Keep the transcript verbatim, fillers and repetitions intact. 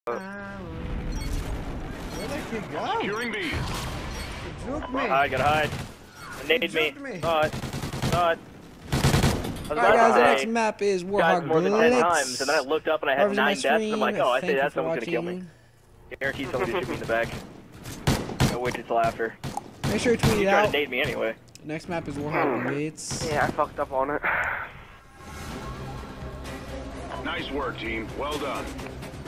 Where'd that kid go? Securing B. He juked me. Gotta hide, gotta hide. Nade me. me. Not. Not. Alright guys, the next map is Warhawk more than ten Blitz. times, and then I looked up and I had Whoever's on my nine deaths, and I'm like, screen, oh, I thank say you that for someone's gonna kill me. watching. Guaranteed someone's gonna shoot me in the back. No wait until after. Make sure to tweet You it tried to out. nade me anyway. Next map is Warhawk Blitz. Yeah, I fucked up on it. Nice work, team. Well done.